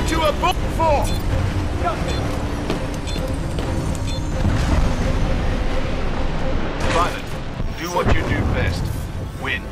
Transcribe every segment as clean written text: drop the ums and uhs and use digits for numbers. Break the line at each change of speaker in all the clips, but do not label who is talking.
what you were born for! Pilot, do what you do best. Win.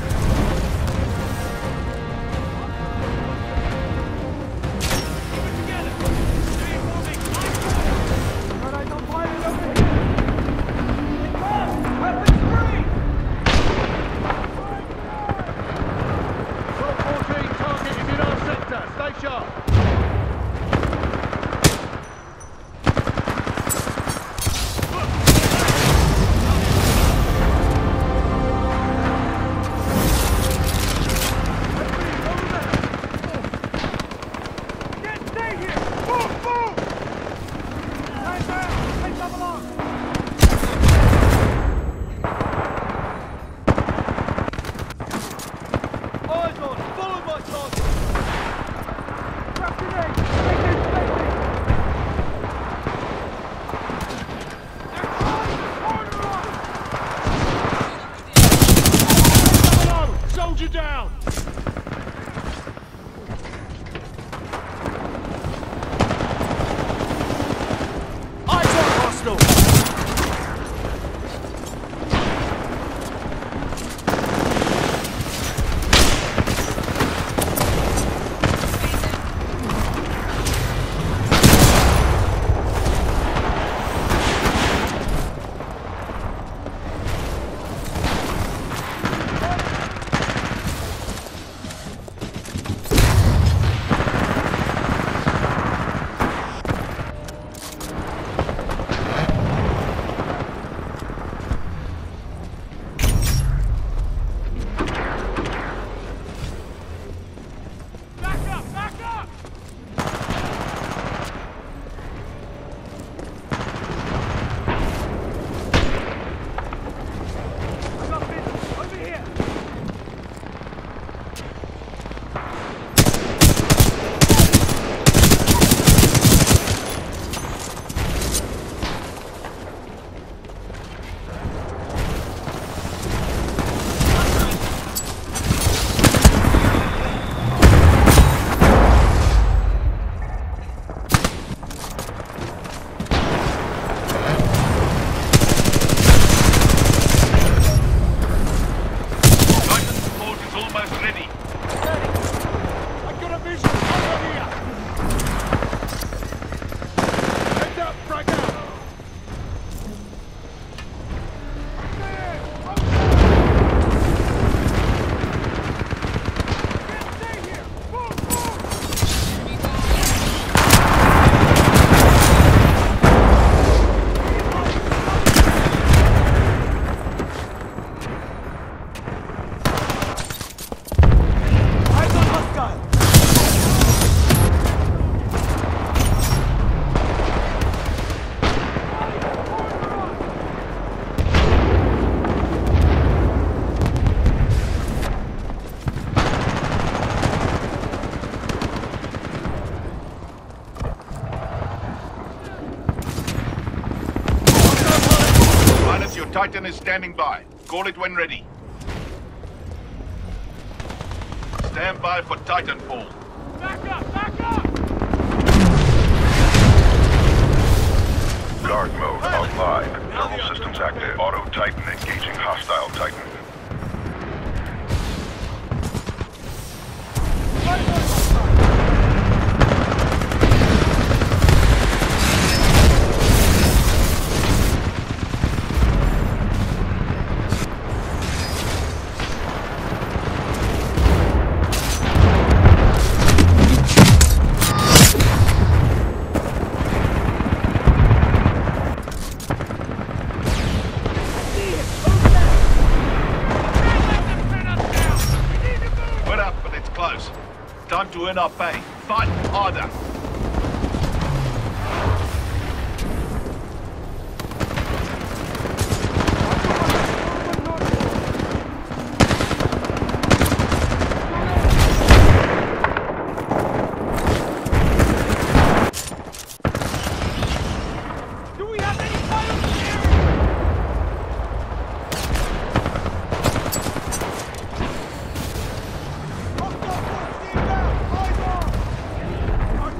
Titan is standing by. Call it when ready. Stand by for Titanfall.
Back up! Back up!
Guard mode online. Thermal systems active. Auto Titan engaging hostile Titan.
Time to earn our pay. Fight harder.
Do we have any pilots here? Hostile force inbound! Eyes on!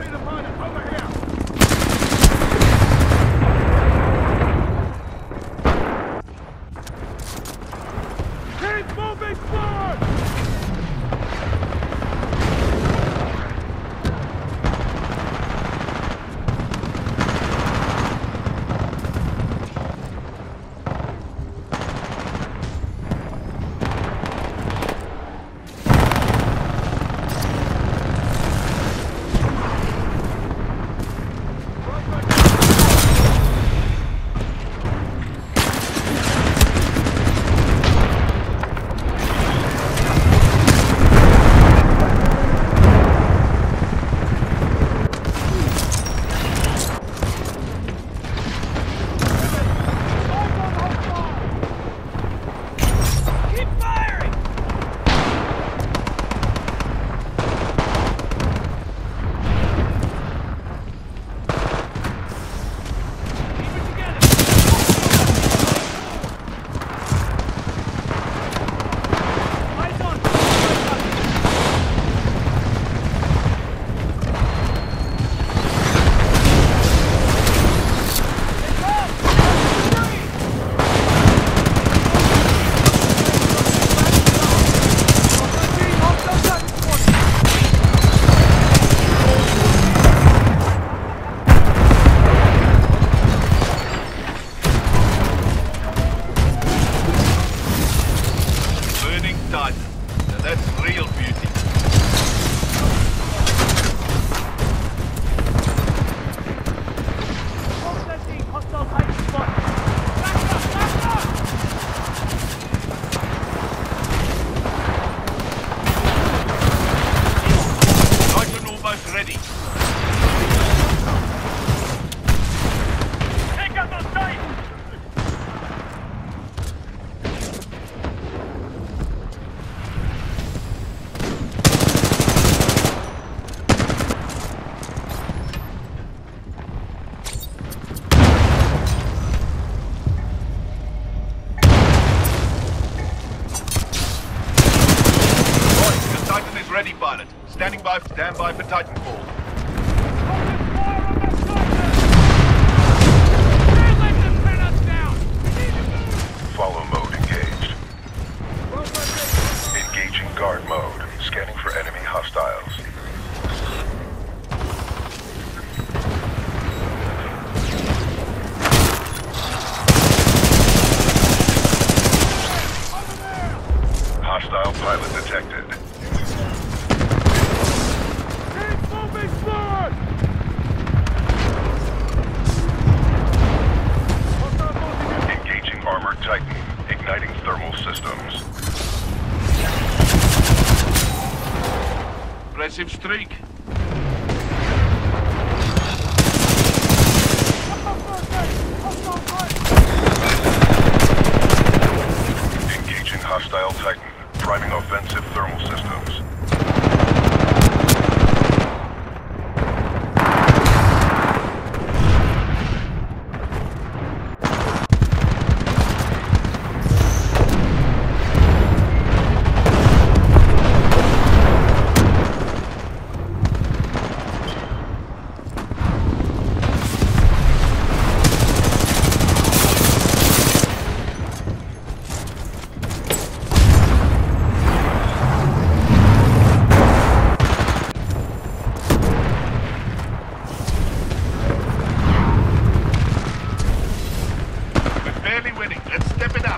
pilot. Stand by for Titanfall.
Open fire on that Titan! Can't let them pin us down! We need to move!
Follow mode engaged. Engaging guard mode. Scanning for enemy hostiles. Hostile pilot detected.
Keep moving forward!
Engaging armored Titan. Igniting thermal systems.
Impressive streak.
Engaging hostile Titan. Priming offensive thermal systems.
Let's step it up.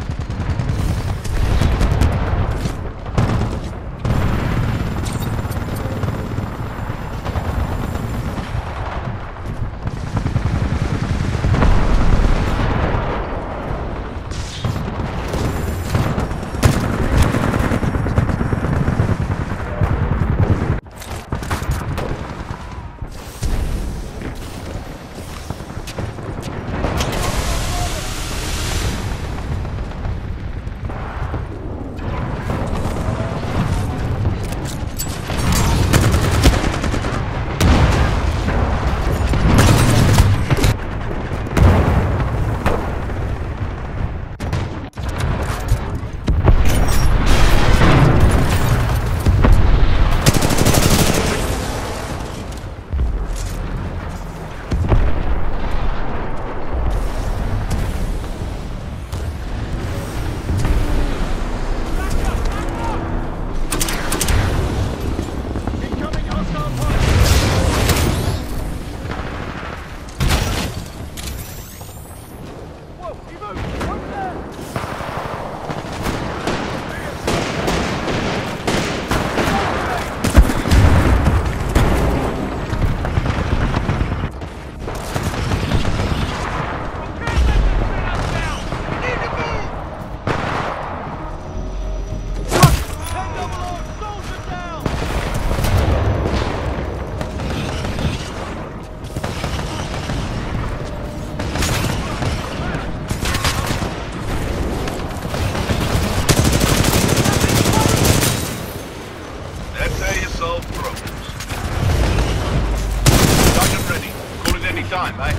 Time, mate.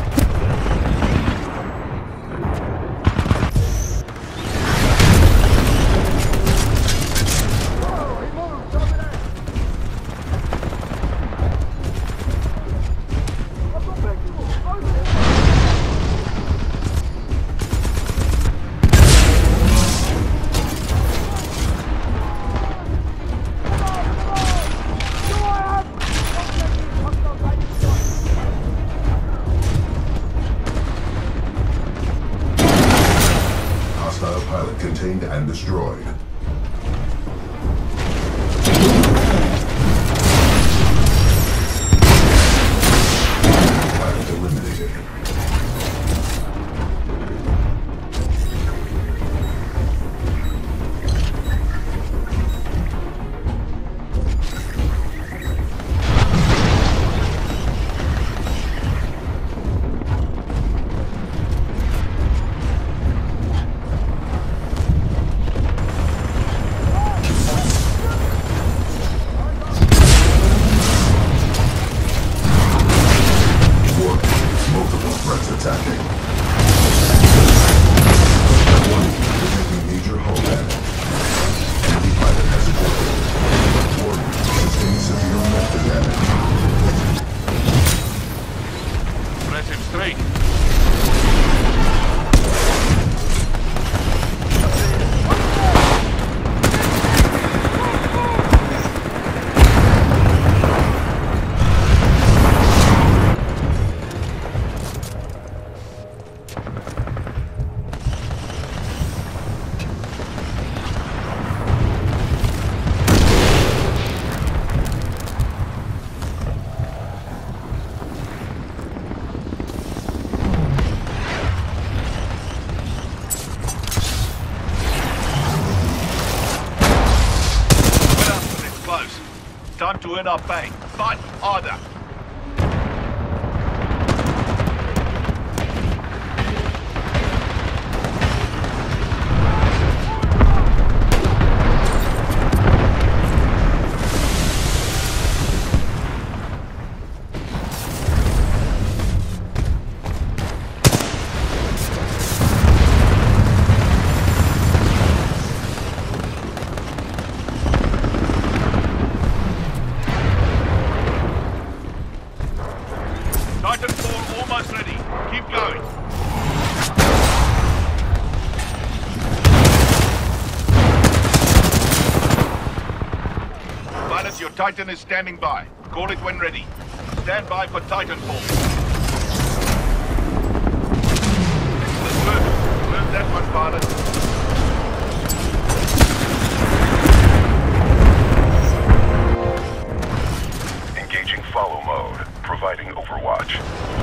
Pilot contained and destroyed. Pilot eliminated.
time to earn our pay. Fight harder. Titanfall almost ready. Keep going. Pilot, your Titan is standing by. Call it when ready. Stand by for Titanfall. Excellent work. Learn that one, pilot.
Engaging follow mode. Providing overwatch.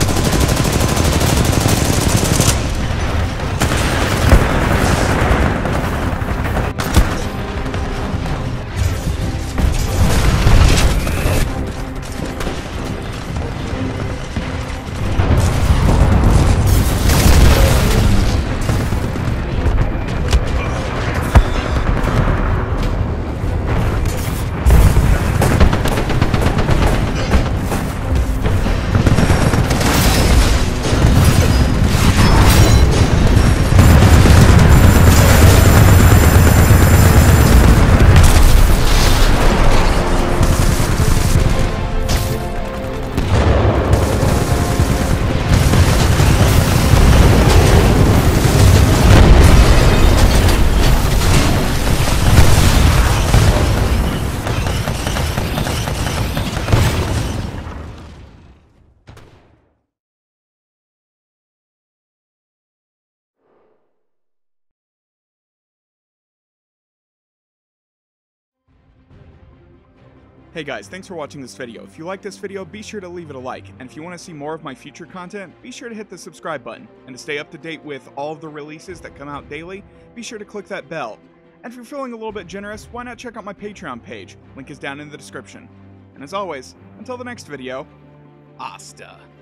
Hey guys, thanks for watching this video. If you like this video, be sure to leave it a like, and if you want to see more of my future content, be sure to hit the subscribe button. And to stay up to date with all of the releases that come out daily, be sure to click that bell. And if you're feeling a little bit generous, why not check out my Patreon page? Link is down in the description. And as always, until the next video, hasta.